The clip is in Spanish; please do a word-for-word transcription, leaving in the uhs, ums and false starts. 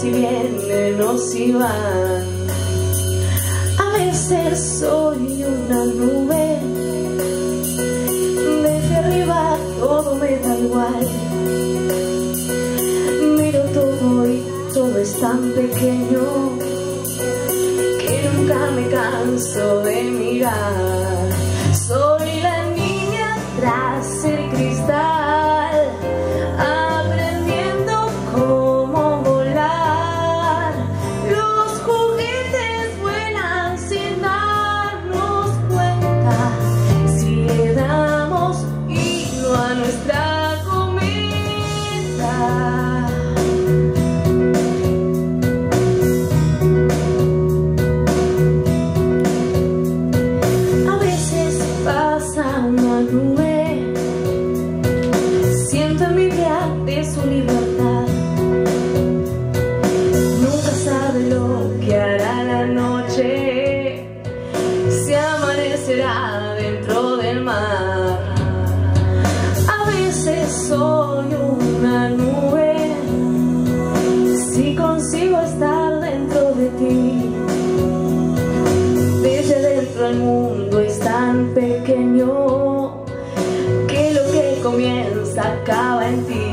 si vienen o si van. A veces soy una nube, desde arriba todo me da igual. Miro todo y todo es tan pequeño que nunca me canso de mirar. Soy la niña tras el cristal, aprendiendo cómo volar. Los juguetes vuelan sin darnos cuenta, si le damos hilo a nuestra cometa. A veces pasa una nube, siento envidia de su libertad. Nunca sabe lo que hará la noche, si amanecerá dentro del mar. A veces soy una nube, si consigo estar dentro de ti. Desde dentro el mundo es tan pequeño que lo que comienza acaba en ti.